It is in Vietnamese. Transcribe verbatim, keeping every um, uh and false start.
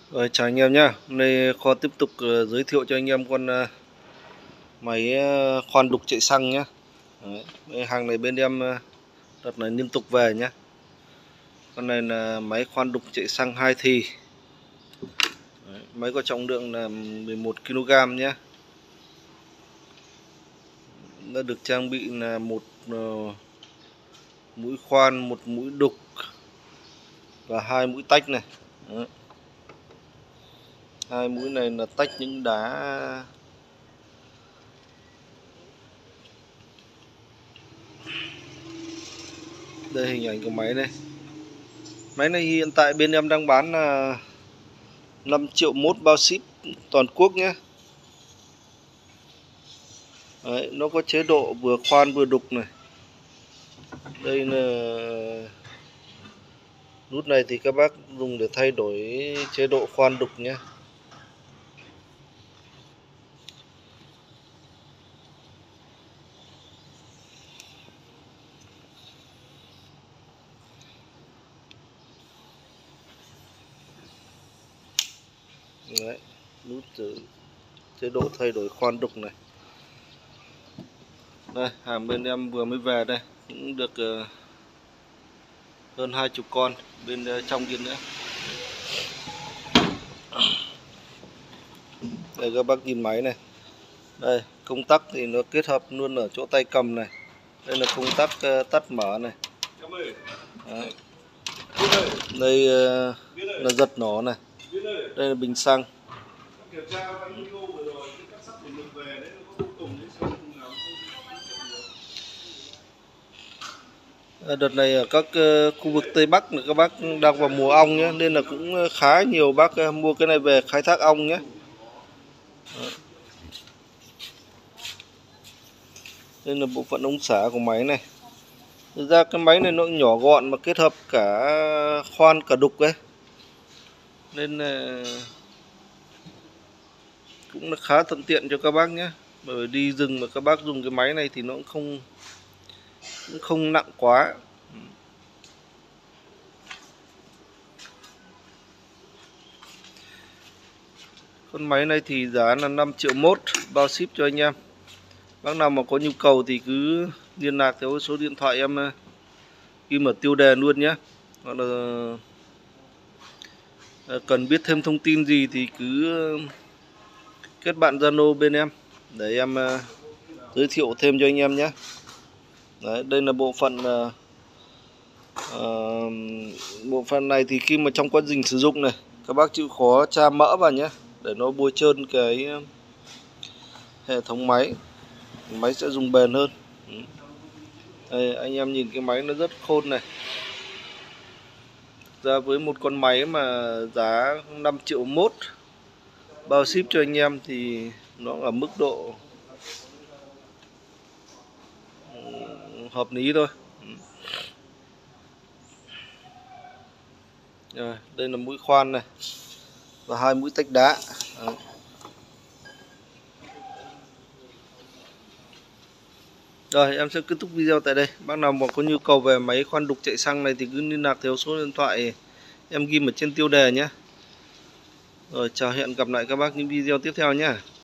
Rồi, chào anh em nhé. Hôm nay kho tiếp tục uh, giới thiệu cho anh em con uh, máy uh, khoan đục chạy xăng nhé. Đấy, hàng này bên em uh, đợt này liên tục về nhé. Con này là máy khoan đục chạy xăng hai thì. Đấy, máy có trọng lượng là mười một ki lô gam nhé. Nó được trang bị là một uh, mũi khoan, một mũi đục và hai mũi tách này. Đấy. Hai mũi này là tách những đá đây, hình ảnh của máy này. Máy này hiện tại bên em đang bán là năm triệu mốt bao ship toàn quốc nhé. Đấy, nó có chế độ vừa khoan vừa đục này. Đây là nút này thì các bác dùng để thay đổi chế độ khoan đục nhé. Đấy, nút chế độ thay đổi khoan đục này. Đây, hàng bên em vừa mới về đây, cũng được uh, hơn hai chục con bên uh, trong kia nữa. Đây các bác nhìn máy này. Đây, công tắc thì nó kết hợp luôn ở chỗ tay cầm này. Đây là công tắc uh, tắt mở này. Đấy. Đây uh, là giật nổ này. Đây là bình xăng. Đợt này ở các khu vực Tây Bắc các bác đang vào mùa ong nhé, nên là cũng khá nhiều bác mua cái này về khai thác ong nhé. Đây là bộ phận ống xả của máy này. Thực ra cái máy này nó nhỏ gọn mà kết hợp cả khoan cả đục ấy, nên là cũng là khá thuận tiện cho các bác nhé. Bởi đi rừng mà các bác dùng cái máy này thì nó cũng không cũng không nặng quá. Con máy này thì giá là năm triệu mốt bao ship cho anh em. Bác nào mà có nhu cầu thì cứ liên lạc theo số điện thoại em ghi ở tiêu đề luôn nhé. Hoặc là cần biết thêm thông tin gì thì cứ kết bạn Zalo bên em để em giới thiệu thêm cho anh em nhé. Đấy, đây là bộ phận uh, uh, bộ phận này thì khi mà trong quá trình sử dụng này, các bác chịu khó tra mỡ vào nhé, để nó bôi trơn cái hệ thống máy, máy sẽ dùng bền hơn. Đây, anh em nhìn cái máy nó rất khôn này. Ra với một con máy mà giá năm triệu mốt bao ship cho anh em thì nó ở mức độ hợp lý thôi. Rồi, đây là mũi khoan này và hai mũi tách đá. Đấy. Rồi, em sẽ kết thúc video tại đây. Bác nào mà có nhu cầu về máy khoan đục chạy xăng này thì cứ liên lạc theo số điện thoại em ghi ở trên tiêu đề nhé. Rồi, chào hẹn gặp lại các bác những video tiếp theo nhé.